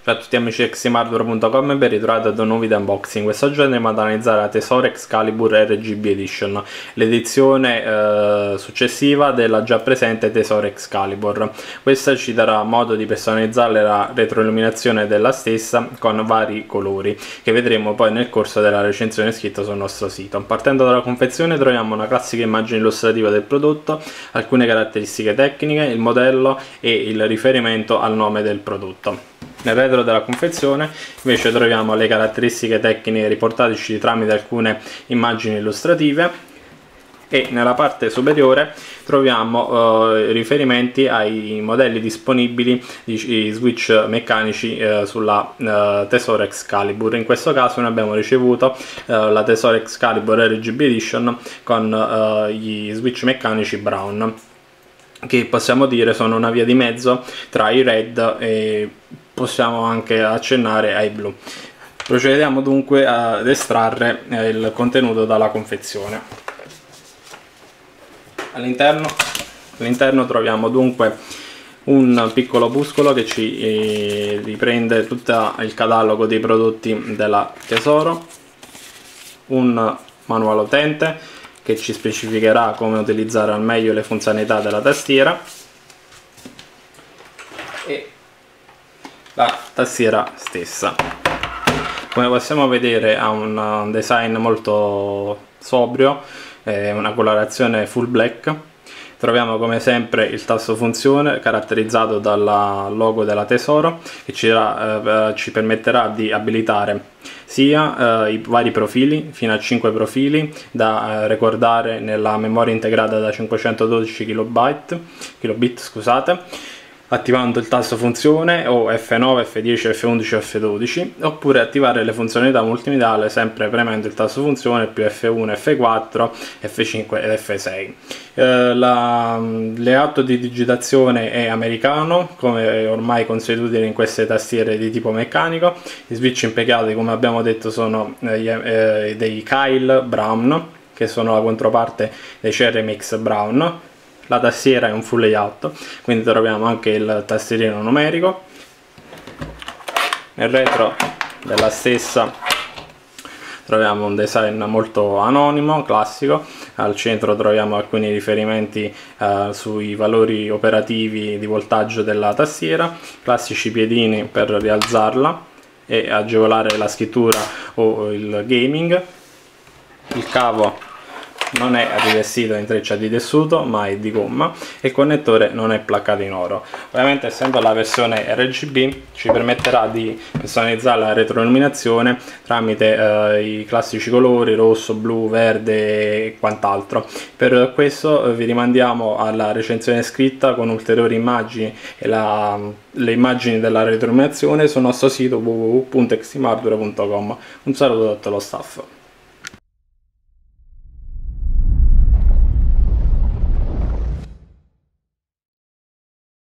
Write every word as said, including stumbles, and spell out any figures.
Ciao a tutti amici di ximhardware punto com e ben ritrovati ad un nuovo video unboxing. Quest'oggi andremo ad analizzare la Tesoro Excalibur R G B Edition, l'edizione eh, successiva della già presente Tesoro Excalibur. Questa ci darà modo di personalizzare la retroilluminazione della stessa con vari colori, che vedremo poi nel corso della recensione scritta sul nostro sito. Partendo dalla confezione troviamo una classica immagine illustrativa del prodotto, alcune caratteristiche tecniche, il modello e il riferimento al nome del prodotto. Nel retro della confezione invece troviamo le caratteristiche tecniche riportateci tramite alcune immagini illustrative e nella parte superiore troviamo eh, riferimenti ai modelli disponibili di switch meccanici eh, sulla eh, Tesoro Excalibur. In questo caso noi abbiamo ricevuto eh, la Tesoro Excalibur R G B Edition con eh, gli switch meccanici brown, che possiamo dire sono una via di mezzo tra i red e possiamo anche accennare ai blu. Procediamo dunque ad estrarre eh, il contenuto dalla confezione. All'interno all'interno troviamo dunque un piccolo opuscolo che ci eh, riprende tutto il catalogo dei prodotti della Tesoro, un manuale utente che ci specificherà come utilizzare al meglio le funzionalità della tastiera e la tastiera stessa. Come possiamo vedere ha un design molto sobrio, eh, una colorazione full black. Troviamo come sempre il tasto funzione caratterizzato dal logo della Tesoro, che ci, eh, ci permetterà di abilitare sia eh, i vari profili, fino a cinque profili da eh, ricordare nella memoria integrata da cinquecentododici kilobit, kilobit scusate, attivando il tasto funzione o F nove, F dieci, F undici o F dodici, oppure attivare le funzionalità multimediale sempre premendo il tasto funzione più F uno, F quattro, F cinque ed F sei. Eh, la layout di digitazione è americano, come ormai consuetudine in queste tastiere di tipo meccanico. Gli switch impiegati, come abbiamo detto, sono eh, eh, dei Kyle Brown, che sono la controparte dei C R M X Brown. La tastiera è un full layout, quindi troviamo anche il tastierino numerico. Nel retro della stessa troviamo un design molto anonimo, classico. Al centro troviamo alcuni riferimenti eh, sui valori operativi di voltaggio della tastiera, classici piedini per rialzarla e agevolare la scrittura o il gaming. Il cavo non è rivestito in treccia di tessuto ma è di gomma e il connettore non è placcato in oro. Ovviamente, essendo la versione R G B, ci permetterà di personalizzare la retroilluminazione tramite eh, i classici colori rosso, blu, verde e quant'altro. Per questo eh, vi rimandiamo alla recensione scritta con ulteriori immagini e la, le immagini della retroilluminazione sul nostro sito w w w punto ximhardware punto com. Un saluto da tutto lo staff.